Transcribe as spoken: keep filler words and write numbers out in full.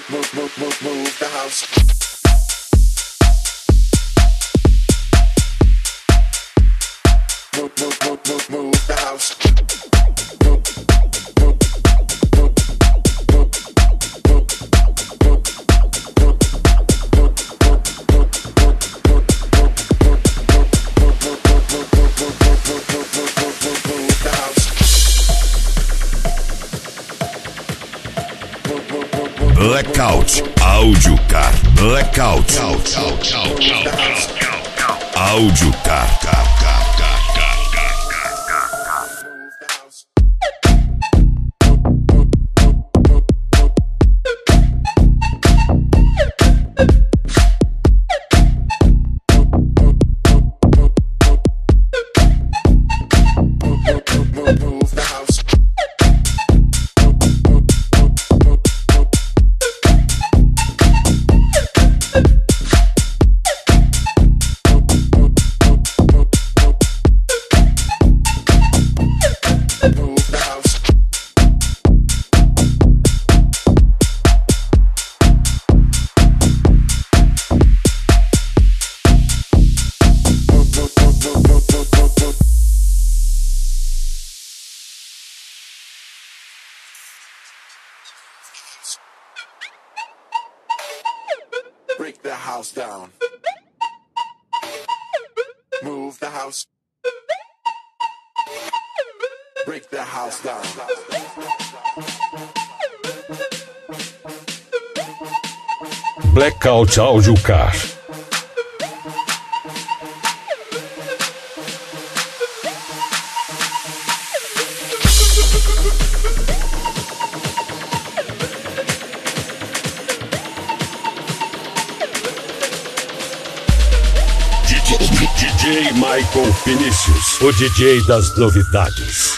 move, move, move, move the house. Move, move, move, move, move the house. Move, move, move, move, Blackout Audio Car. Blackout Audio Car. break the house down. Move the house. Break the house down. Blackout Audio Car. D J Michael Vinicius, o D J das novidades.